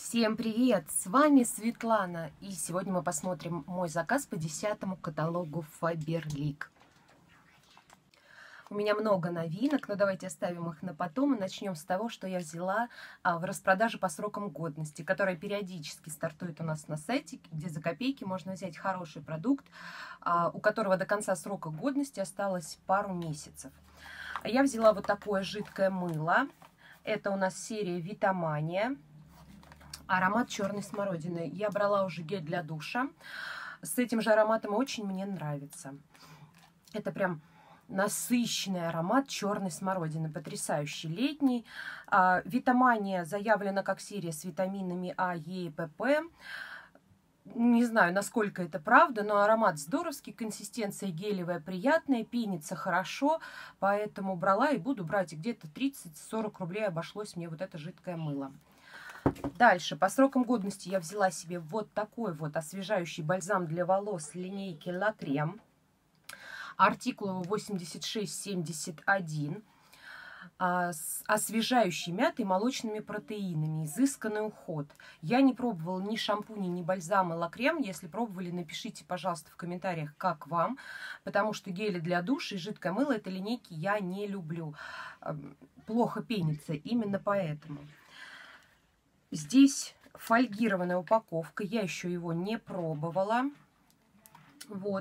Всем привет! С вами Светлана, и сегодня мы посмотрим мой заказ по 10-му каталогу Faberlic. У меня много новинок, но давайте оставим их на потом и начнем с того, что я взяла в распродаже по срокам годности, которая периодически стартует у нас на сайте, где за копейки можно взять хороший продукт, у которого до конца срока годности осталось пару месяцев. Я взяла вот такое жидкое мыло. Это у нас серия Витамания. Аромат черной смородины. Я брала уже гель для душа. С этим же ароматом очень мне нравится. Это прям насыщенный аромат черной смородины. Потрясающий, летний. Витамания заявлена как серия с витаминами А, Е и ПП. Не знаю, насколько это правда, но аромат здоровский, консистенция гелевая, приятная, пенится хорошо. Поэтому брала и буду брать. Где-то 30-40 рублей обошлось мне вот это жидкое мыло. Дальше, по срокам годности я взяла себе вот такой вот освежающий бальзам для волос линейки La Crème. Артикул 8671. С освежающей мятой, молочными протеинами. Изысканный уход. Я не пробовала ни шампуня, ни бальзама La Crème. Если пробовали, напишите, пожалуйста, в комментариях, как вам. Потому что гели для душа и жидкое мыло этой линейки я не люблю. Плохо пенится, именно поэтому. Здесь фольгированная упаковка. Я еще его не пробовала. Вот.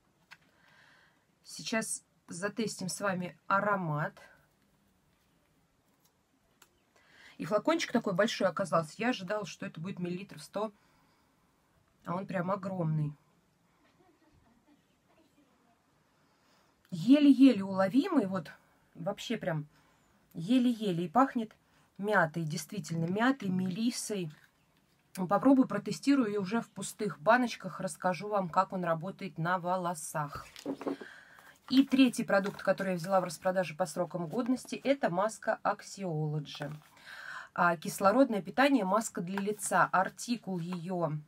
Сейчас затестим с вами аромат. И флакончик такой большой оказался. Я ожидала, что это будет миллилитров 100. А он прям огромный. Еле-еле уловимый. Вот вообще прям еле-еле. И пахнет мятой, действительно, мятой, мелиссой. Попробую, протестирую и уже в пустых баночках расскажу вам, как он работает на волосах. И третий продукт, который я взяла в распродаже по срокам годности, это маска Axiology. Кислородное питание, маска для лица. Артикул ее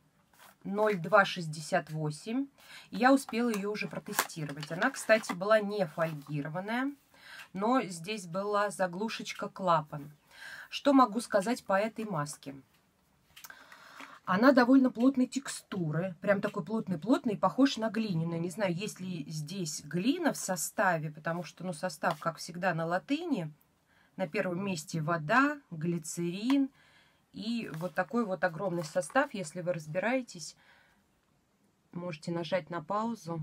0268. Я успела ее уже протестировать. Она, кстати, была не фольгированная, но здесь была заглушечка клапан. Что могу сказать по этой маске? Она довольно плотной текстуры, прям такой плотный-плотный, похож на глиняную. Не знаю, есть ли здесь глина в составе, потому что, ну, состав, как всегда, на латыни. На первом месте вода, глицерин и вот такой вот огромный состав. Если вы разбираетесь, можете нажать на паузу,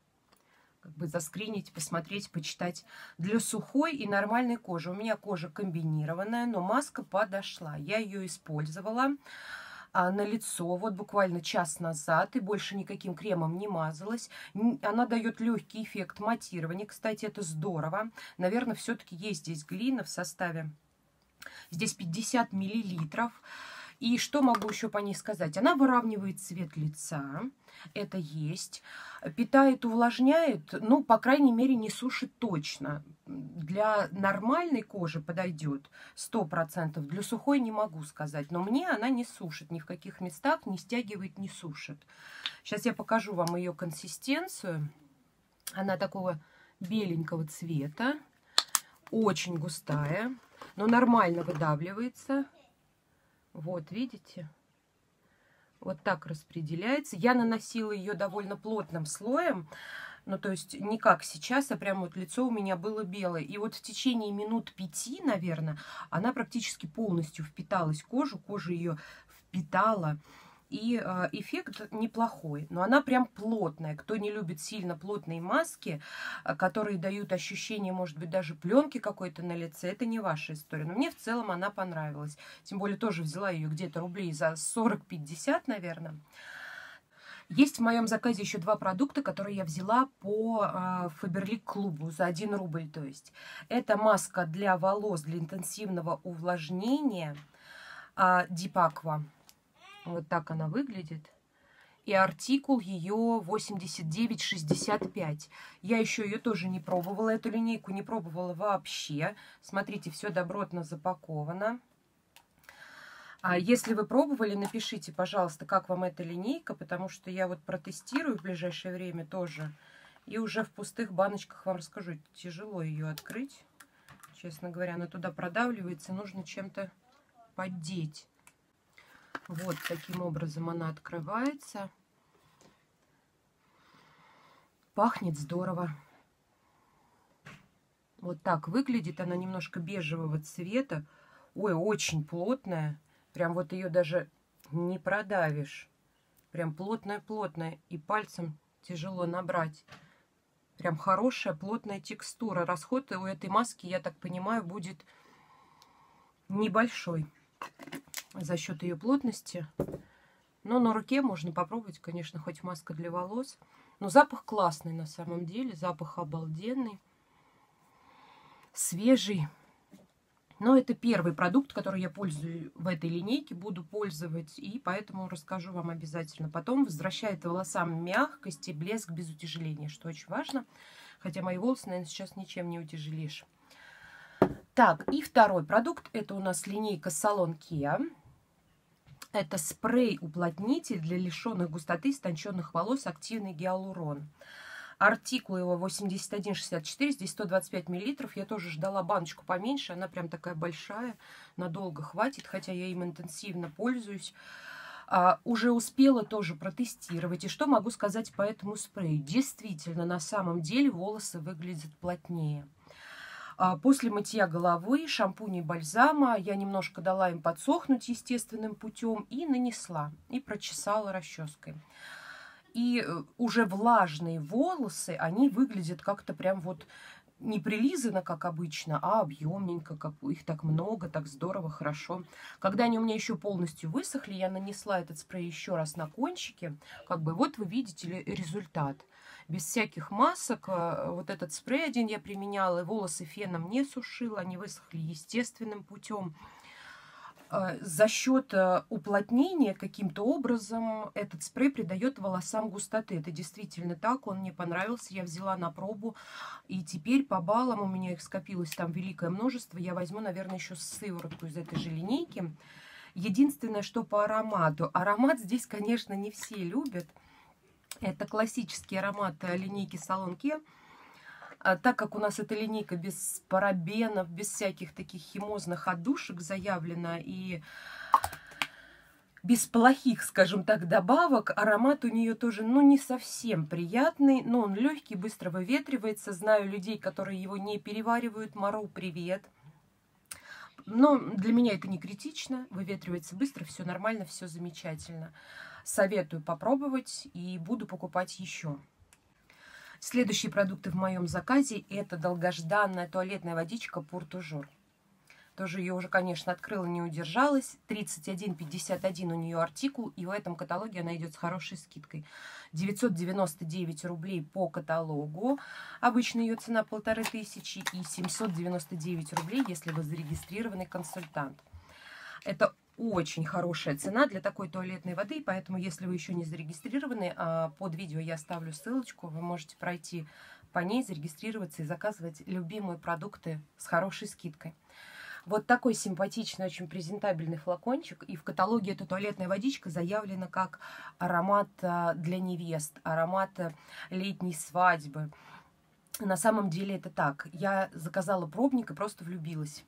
как бы заскринить, посмотреть, почитать. Для сухой и нормальной кожи. У меня кожа комбинированная, но маска подошла. Я ее использовала на лицо вот буквально час назад и больше никаким кремом не мазалась. Она дает легкий эффект матирования. Кстати, это здорово. Наверное, все-таки есть здесь глина в составе. Здесь 50 миллилитров. И что могу еще по ней сказать? Она выравнивает цвет лица. Это есть. Питает, увлажняет. Ну, по крайней мере, не сушит точно. Для нормальной кожи подойдет 100%. Для сухой не могу сказать. Но мне она не сушит. Ни в каких местах не стягивает, не сушит. Сейчас я покажу вам ее консистенцию. Она такого беленького цвета. Очень густая. Но нормально выдавливается. Вот, видите? Вот так распределяется. Я наносила ее довольно плотным слоем. Ну, то есть не как сейчас, а прям вот лицо у меня было белое. И вот в течение минут 5, наверное, она практически полностью впиталась в кожу. Кожа ее впитала. И эффект неплохой. Но она прям плотная. Кто не любит сильно плотные маски, которые дают ощущение, может быть, даже пленки какой-то на лице, это не ваша история. Но мне в целом она понравилась. Тем более тоже взяла ее где-то рублей за 40-50, наверное. Есть в моем заказе еще два продукта, которые я взяла по Faberlic клубу за 1 рубль. То есть это маска для волос для интенсивного увлажнения Deep Aqua. Вот так она выглядит. И артикул ее 8965. Я еще ее тоже не пробовала. Эту линейку не пробовала вообще. Смотрите, все добротно запаковано. Если вы пробовали, напишите, пожалуйста, как вам эта линейка. Потому что я вот протестирую в ближайшее время тоже. И уже в пустых баночках вам расскажу. Тяжело ее открыть. Честно говоря, она туда продавливается. Нужно чем-то поддеть. Вот таким образом она открывается. Пахнет здорово. Вот так выглядит. Она немножко бежевого цвета. Ой, очень плотная. Прям вот ее даже не продавишь. Прям плотная-плотная. И пальцем тяжело набрать. Прям хорошая плотная текстура. Расход у этой маски, я так понимаю, будет небольшой за счет ее плотности. Но на руке можно попробовать, конечно, хоть маска для волос. Но запах классный на самом деле. Запах обалденный. Свежий. Но это первый продукт, который я пользую в этой линейке, буду пользовать, и поэтому расскажу вам обязательно. Потом возвращает волосам мягкость и блеск без утяжеления, что очень важно. Хотя мои волосы, наверное, сейчас ничем не утяжелишь. Так, и второй продукт, это у нас линейка Salon Kea. Это спрей-уплотнитель для лишенных густоты истонченных волос, активный гиалурон. Артикул его 81,64, здесь 125 мл. Я тоже ждала баночку поменьше, она прям такая большая, надолго хватит, хотя я им интенсивно пользуюсь. Уже успела тоже протестировать. И что могу сказать по этому спрею? Действительно, на самом деле волосы выглядят плотнее. После мытья головы, шампуня и бальзама я немножко дала им подсохнуть естественным путем и нанесла, и прочесала расческой. И уже влажные волосы, они выглядят как-то прям вот не прилизано, как обычно, а объемненько, как их так много, так здорово, хорошо. Когда они у меня еще полностью высохли, я нанесла этот спрей еще раз на кончики. Как бы вот вы видите результат. Без всяких масок. Вот этот спрей один я применяла, и волосы феном не сушила, они высохли естественным путем. За счет уплотнения каким-то образом этот спрей придает волосам густоты. Это действительно так, он мне понравился, я взяла на пробу. И теперь по баллам, у меня их скопилось там великое множество, я возьму, наверное, еще сыворотку из этой же линейки. Единственное, что по аромату. Аромат здесь, конечно, не все любят. Это классический аромат линейки Salon Kea. Так как у нас эта линейка без парабенов, без всяких таких химозных отдушек заявлена и без плохих, скажем так, добавок, аромат у нее тоже, ну, не совсем приятный, но он легкий, быстро выветривается. Знаю людей, которые его не переваривают. Маро, привет. Но для меня это не критично, выветривается быстро, все нормально, все замечательно. Советую попробовать и буду покупать еще. Следующие продукты в моем заказе – это долгожданная туалетная водичка Pour Toujours. Тоже ее уже, конечно, открыла, не удержалась. 31,51 у нее артикул, и в этом каталоге она идет с хорошей скидкой. 999 рублей по каталогу. Обычно ее цена 1500, и 799 рублей, если вы зарегистрированный консультант. Это очень хорошая цена для такой туалетной воды, поэтому, если вы еще не зарегистрированы, под видео я оставлю ссылочку, вы можете пройти по ней, зарегистрироваться и заказывать любимые продукты с хорошей скидкой. Вот такой симпатичный, очень презентабельный флакончик, и в каталоге эта туалетная водичка заявлена как аромат для невест, аромат летней свадьбы. На самом деле это так. Я заказала пробник и просто влюбилась.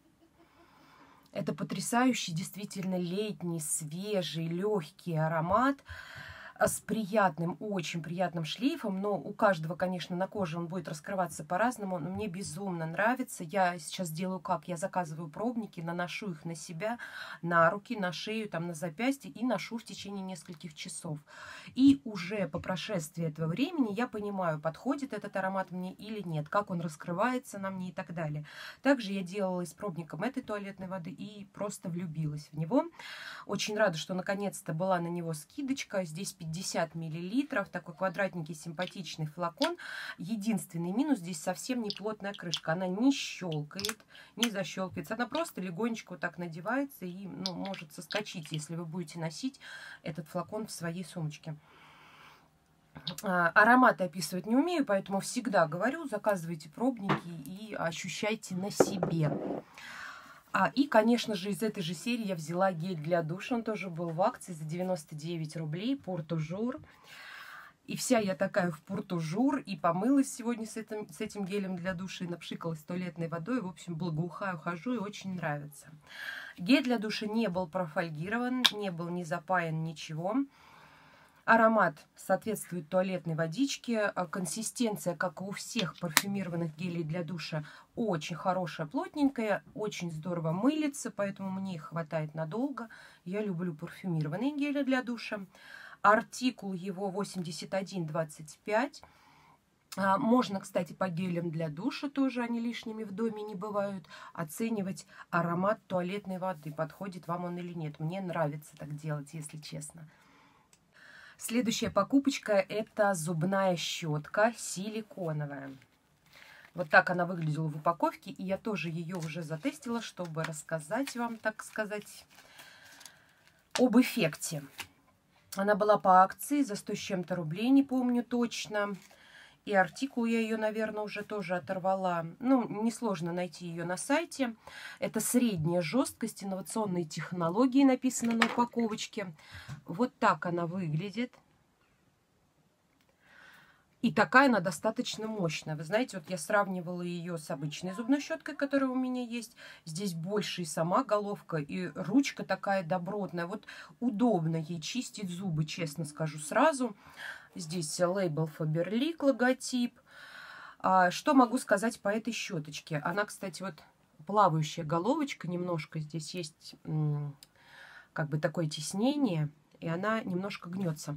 Это потрясающий, действительно летний, свежий, легкий аромат с приятным, очень приятным шлейфом. Но у каждого, конечно, на коже он будет раскрываться по-разному. Но мне безумно нравится. Я сейчас делаю как? Я заказываю пробники, наношу их на себя, на руки, на шею, там, на запястье и ношу в течение нескольких часов. И уже по прошествии этого времени я понимаю, подходит этот аромат мне или нет, как он раскрывается на мне и так далее. Также я делала и с пробником этой туалетной воды и просто влюбилась в него. Очень рада, что наконец-то была на него скидочка. Здесь 50 мл, такой квадратненький симпатичный флакон. Единственный минус, здесь совсем не плотная крышка. Она не щелкает, не защелкивается. Она просто легонечко вот так надевается и, ну, может соскочить, если вы будете носить этот флакон в своей сумочке. Ароматы описывать не умею, поэтому всегда говорю, заказывайте пробники и ощущайте на себе. И, конечно же, из этой же серии я взяла гель для душа. Он тоже был в акции за 99 рублей. Pour Toujours. И вся я такая в пуртужур, и помылась сегодня с этим гелем для душа, и напшикалась туалетной водой. В общем, благоухаю, хожу, и очень нравится. Гель для душа не был профольгирован, не был ни запаян, ничего. Аромат соответствует туалетной водичке. Консистенция, как и у всех парфюмированных гелей для душа, очень хорошая, плотненькая, очень здорово мылится, поэтому мне их хватает надолго. Я люблю парфюмированные гели для душа. Артикул его 8125. Можно, кстати, по гелям для душа тоже, они лишними в доме не бывают, оценивать аромат туалетной воды, подходит вам он или нет. Мне нравится так делать, если честно. Следующая покупочка – это зубная щетка силиконовая. Вот так она выглядела в упаковке, и я тоже ее уже затестила, чтобы рассказать вам, так сказать, об эффекте. Она была по акции за 100 с чем-то рублей, не помню точно. И артикул я ее, наверное, уже тоже оторвала. Ну, несложно найти ее на сайте. Это средняя жесткость, инновационные технологии, написано на упаковочке. Вот так она выглядит. И такая она достаточно мощная. Вы знаете, вот я сравнивала ее с обычной зубной щеткой, которая у меня есть. Здесь больше и сама головка, и ручка такая добротная. Вот удобно ей чистить зубы, честно скажу сразу. Здесь лейбл Faberlic, логотип. Что могу сказать по этой щеточке? Она, кстати, вот плавающая головочка немножко. Здесь есть как бы такое тиснение, и она немножко гнется.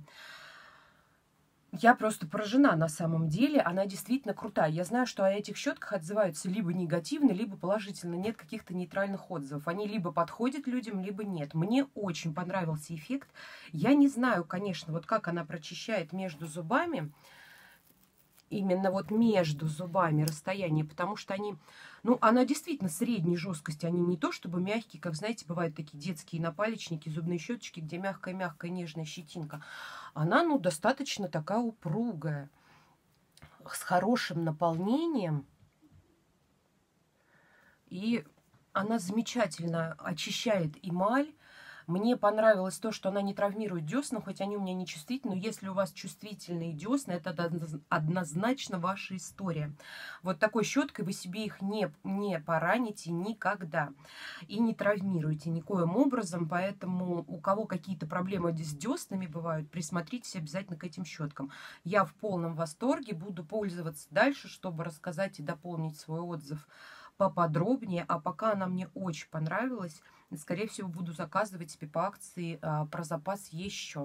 Я просто поражена на самом деле. Она действительно крутая. Я знаю, что о этих щетках отзываются либо негативно, либо положительно. Нет каких-то нейтральных отзывов. Они либо подходят людям, либо нет. Мне очень понравился эффект. Я не знаю, конечно, вот как она прочищает между зубами. Именно вот между зубами расстояние, потому что они, ну, она действительно средней жесткости, они не то чтобы мягкие, как, знаете, бывают такие детские напалечники, зубные щеточки, где мягкая-мягкая нежная щетинка. Она, ну, достаточно такая упругая, с хорошим наполнением, и она замечательно очищает эмаль. Мне понравилось то, что она не травмирует десна, хоть они у меня не чувствительны. Но если у вас чувствительные десна, это однозначно ваша история. Вот такой щеткой вы себе их не пораните никогда. И не травмируете никоим образом. Поэтому у кого какие-то проблемы с деснами бывают, присмотритесь обязательно к этим щеткам. Я в полном восторге. Буду пользоваться дальше, чтобы рассказать и дополнить свой отзыв поподробнее. А пока она мне очень понравилась. Скорее всего, буду заказывать себе по акции про запас еще.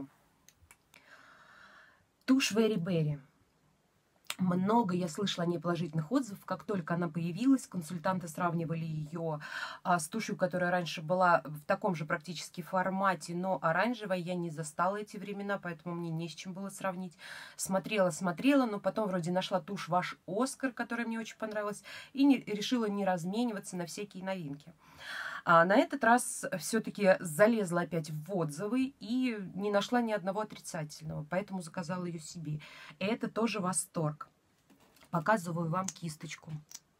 Тушь Very Berry. Много я слышала о ней положительных отзывов. Как только она появилась, консультанты сравнивали ее с тушью, которая раньше была в таком же практически формате, но оранжевая. Я не застала эти времена, поэтому мне не с чем было сравнить. Смотрела, но потом вроде нашла тушь Ваш Оскар, которая мне очень понравилась, и решила не размениваться на всякие новинки. А на этот раз все-таки залезла опять в отзывы и не нашла ни одного отрицательного, поэтому заказала ее себе. Это тоже восторг. Показываю вам кисточку.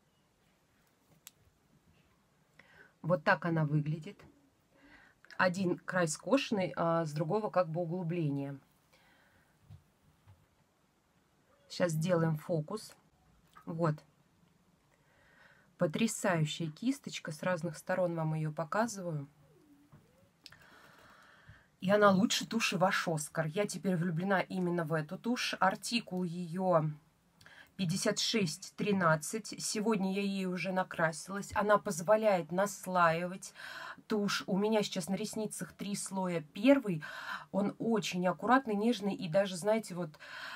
Вот так она выглядит. Один край скошенный, а с другого как бы углубление. Сейчас сделаем фокус. Вот. Потрясающая кисточка, с разных сторон вам ее показываю. И она лучше туши Ваш Оскар. Я теперь влюблена именно в эту тушь. Артикул ее 5613. Сегодня я ей уже накрасилась. Она позволяет наслаивать тушь. У меня сейчас на ресницах 3 слоя. Первый, он очень аккуратный, нежный. И даже, знаете, вот,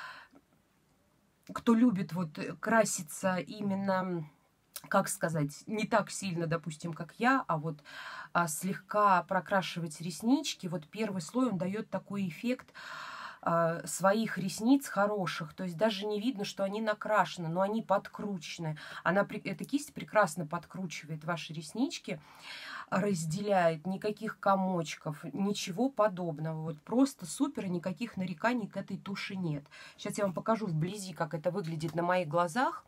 кто любит вот краситься именно, как сказать, не так сильно, допустим, как я, а вот слегка прокрашивать реснички. Вот первый слой, он дает такой эффект своих ресниц хороших. То есть даже не видно, что они накрашены, но они подкручены. Эта кисть прекрасно подкручивает ваши реснички, разделяет, никаких комочков, ничего подобного. Вот просто супер, никаких нареканий к этой туши нет. Сейчас я вам покажу вблизи, как это выглядит на моих глазах.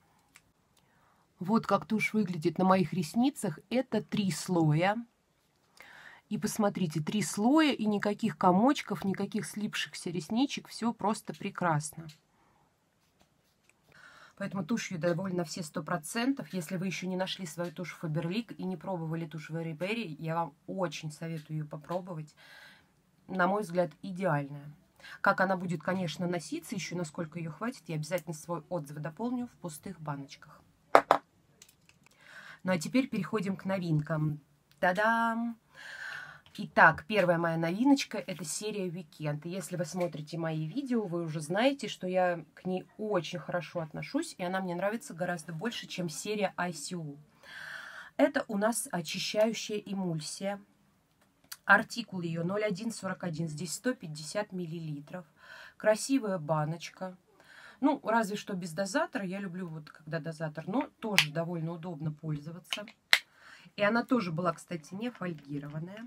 Вот как тушь выглядит на моих ресницах. Это 3 слоя. И посмотрите, 3 слоя и никаких комочков, никаких слипшихся ресничек. Все просто прекрасно. Поэтому тушь ее довольна на все 100%. Если вы еще не нашли свою тушь Faberlic и не пробовали тушь Very Berry, я вам очень советую ее попробовать. На мой взгляд, идеальная. Как она будет, конечно, носиться, еще насколько ее хватит, я обязательно свой отзыв дополню в пустых баночках. Ну а теперь переходим к новинкам. Та-дам! Итак, первая моя новиночка – это серия Weekend. И если вы смотрите мои видео, вы уже знаете, что я к ней очень хорошо отношусь, и она мне нравится гораздо больше, чем серия ICO. Это у нас очищающая эмульсия. Артикул ее 0141, здесь 150 мл. Красивая баночка. Ну, разве что без дозатора. Я люблю вот когда дозатор, но тоже довольно удобно пользоваться. И она тоже была, кстати, не фольгированная.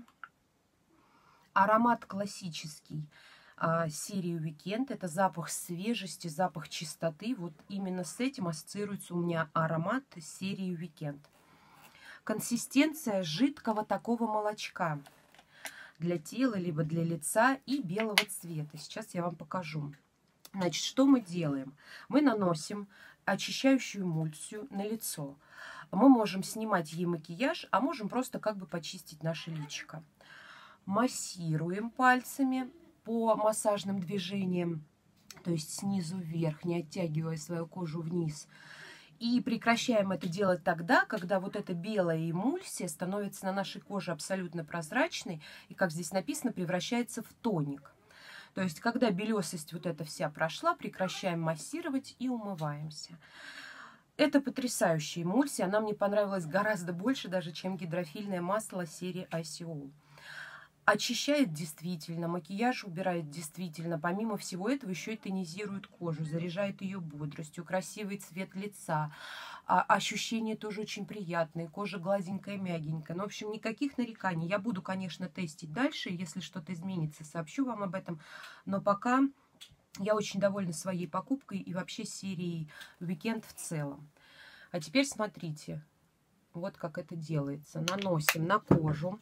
Аромат классический серии Weekend. Это запах свежести, запах чистоты. Вот именно с этим ассоциируется у меня аромат серии Weekend. Консистенция жидкого такого молочка для тела, либо для лица и белого цвета. Сейчас я вам покажу. Значит, что мы делаем? Мы наносим очищающую эмульсию на лицо. Мы можем снимать ей макияж, а можем просто как бы почистить наше личико. Массируем пальцами по массажным движениям, то есть снизу вверх, не оттягивая свою кожу вниз. И прекращаем это делать тогда, когда вот эта белая эмульсия становится на нашей коже абсолютно прозрачной и, как здесь написано, превращается в тоник. То есть, когда белесость вот эта вся прошла, прекращаем массировать и умываемся. Это потрясающая эмульсия, она мне понравилась гораздо больше даже, чем гидрофильное масло серии ICO. Очищает действительно, макияж убирает действительно. Помимо всего этого еще и тонизирует кожу, заряжает ее бодростью, красивый цвет лица. Ощущения тоже очень приятные, кожа гладенькая, мягенькая. Ну, в общем, никаких нареканий. Я буду, конечно, тестить дальше, если что-то изменится, сообщу вам об этом. Но пока я очень довольна своей покупкой и вообще серией Weekend в целом. А теперь смотрите, вот как это делается. Наносим на кожу.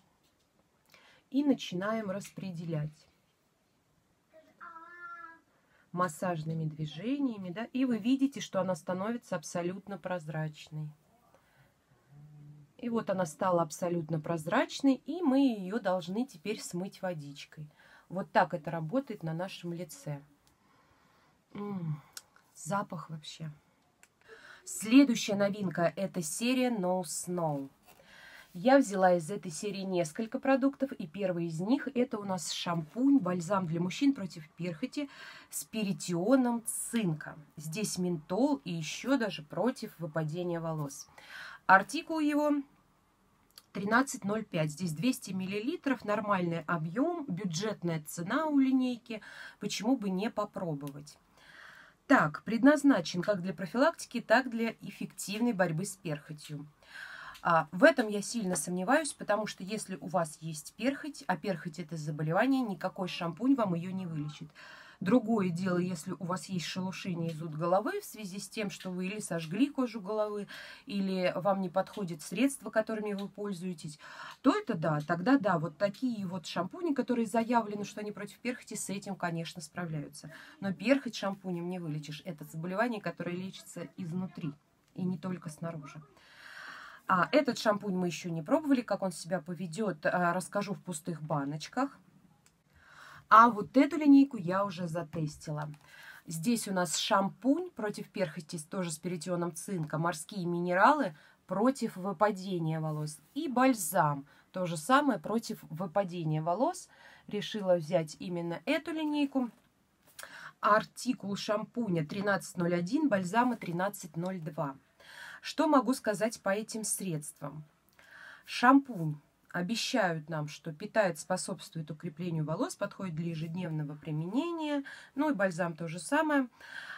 И начинаем распределять массажными движениями, да, и вы видите, что она становится абсолютно прозрачной. И вот она стала абсолютно прозрачной, и мы ее должны теперь смыть водичкой. Вот так это работает на нашем лице. Запах вообще. Следующая новинка – это серия No Snow. Я взяла из этой серии несколько продуктов, и первый из них это у нас шампунь, бальзам для мужчин против перхоти с перитионом цинка. Здесь ментол и еще даже против выпадения волос. Артикул его 13,05. Здесь 200 мл, нормальный объем, бюджетная цена у линейки. Почему бы не попробовать? Так, предназначен как для профилактики, так и для эффективной борьбы с перхотью. В этом я сильно сомневаюсь, потому что если у вас есть перхоть, а перхоть это заболевание, никакой шампунь вам ее не вылечит. Другое дело, если у вас есть шелушение и зуд головы в связи с тем, что вы или сожгли кожу головы, или вам не подходит средства, которыми вы пользуетесь, то это да, тогда да, вот такие вот шампуни, которые заявлены, что они против перхоти, с этим, конечно, справляются. Но перхоть шампунем не вылечишь. Это заболевание, которое лечится изнутри и не только снаружи. Этот шампунь мы еще не пробовали, как он себя поведет, расскажу в пустых баночках. А вот эту линейку я уже затестила. Здесь у нас шампунь против перхоти, тоже с перитионом цинка, морские минералы против выпадения волос. И бальзам, то же самое, против выпадения волос. Решила взять именно эту линейку. Артикул шампуня 13,01, бальзама 13,02. Что могу сказать по этим средствам? Шампунь обещают нам, что питает, способствует укреплению волос, подходит для ежедневного применения. Ну и бальзам то же самое.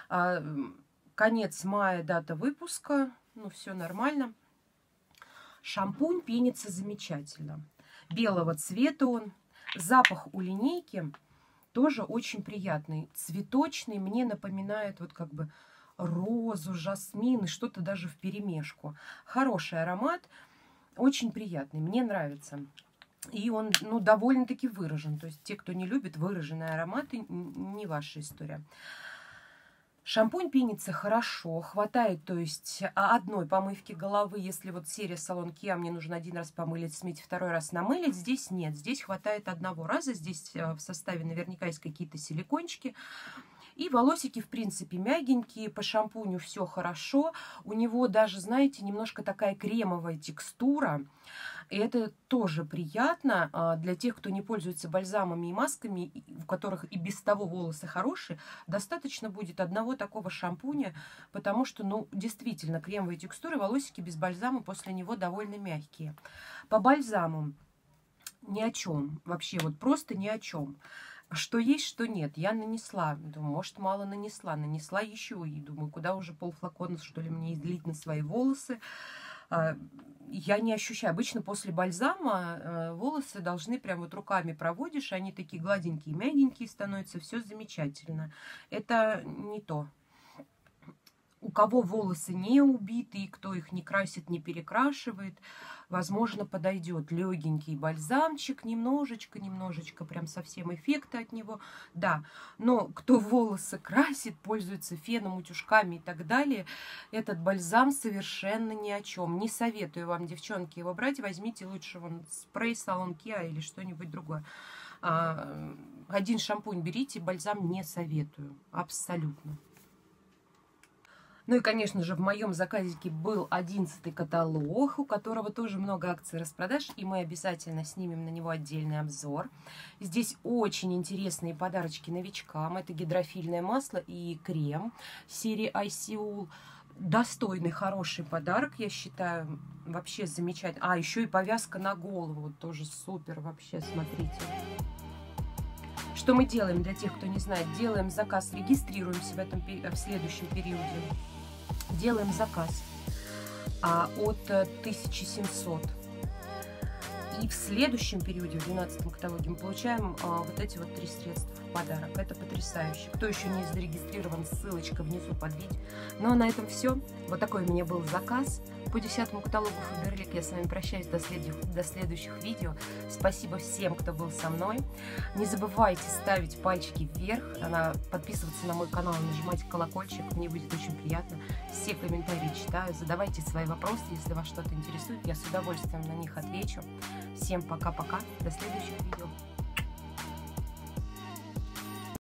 Конец мая, дата выпуска. Ну, все нормально. Шампунь пенится замечательно. Белого цвета он. Запах у линейки тоже очень приятный. Цветочный. Мне напоминает вот как бы розу, жасмин и что-то даже вперемешку. Хороший аромат, очень приятный, мне нравится. И он, ну, довольно-таки выражен. То есть те, кто не любит выраженные ароматы, не ваша история. Шампунь пенится хорошо, хватает, то есть одной помывки головы. Если вот серия Салон Kia, мне нужно один раз помылить, смыть, второй раз намылить, здесь нет. Здесь хватает одного раза. Здесь в составе наверняка есть какие-то силикончики. И волосики, в принципе, мягенькие, по шампуню все хорошо. У него даже, знаете, немножко такая кремовая текстура. И это тоже приятно для тех, кто не пользуется бальзамами и масками, у которых и без того волосы хорошие. Достаточно будет одного такого шампуня, потому что, ну, действительно, кремовые текстуры, волосики без бальзама после него довольно мягкие. По бальзаму ни о чем, вообще вот просто ни о чем. Что есть, что нет. Я нанесла. Думаю, может, мало нанесла. Нанесла еще. И думаю, куда уже полфлакона, что ли, мне излить на свои волосы. Я не ощущаю. Обычно после бальзама волосы должны прям вот руками проводишь. Они такие гладенькие, мягенькие становятся. Все замечательно. Это не то. У кого волосы не убитые, кто их не красит, не перекрашивает, возможно, подойдет легенький бальзамчик, немножечко, прям совсем эффекта от него. Да, но кто волосы красит, пользуется феном, утюжками и так далее, этот бальзам совершенно ни о чем. Не советую вам, девчонки, его брать. Возьмите лучше вон спрей Салон Kia или что-нибудь другое. Один шампунь берите, бальзам не советую. Абсолютно. Ну и, конечно же, в моем заказике был 11-й каталог, у которого тоже много акций распродаж, и мы обязательно снимем на него отдельный обзор. Здесь очень интересные подарочки новичкам. Это гидрофильное масло и крем серии ICOol. Достойный, хороший подарок, я считаю, вообще замечательно. А, еще и повязка на голову, тоже супер вообще, смотрите. Что мы делаем для тех, кто не знает? Делаем заказ, регистрируемся в следующем периоде. Делаем заказ от 1700. И в следующем периоде, в 12-м каталоге, мы получаем вот эти вот 3 средства в подарок. Это потрясающе. Кто еще не зарегистрирован, ссылочка внизу под видео. Ну а на этом все. Вот такой у меня был заказ. По 10-му каталогу Фаберлик я с вами прощаюсь до следующих видео. Спасибо всем, кто был со мной. Не забывайте ставить пальчики вверх, подписываться на мой канал, нажимать колокольчик. Мне будет очень приятно. Все комментарии читаю. Задавайте свои вопросы, если вас что-то интересует. Я с удовольствием на них отвечу. Всем пока-пока. До следующих видео.